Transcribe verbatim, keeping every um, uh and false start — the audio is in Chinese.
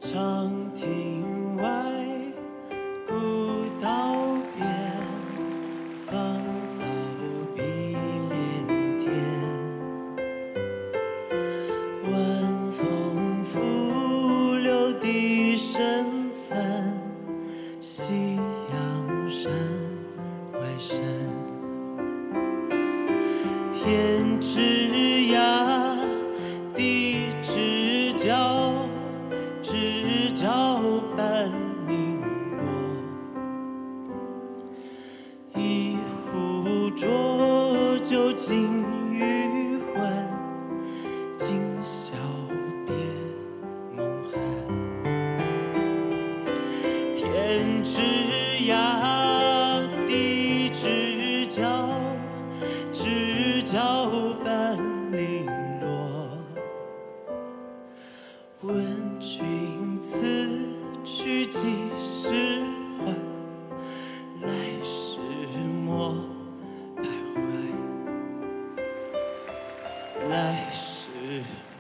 长亭外，古道边，芳草碧连天。晚风拂柳笛声残，夕阳山外山。天之涯，地之角。 知交半零落，一壶浊酒尽余欢，今宵别梦寒。天之涯，地之角，知交半零落。 问君此去几时还？来时莫徘徊。来时。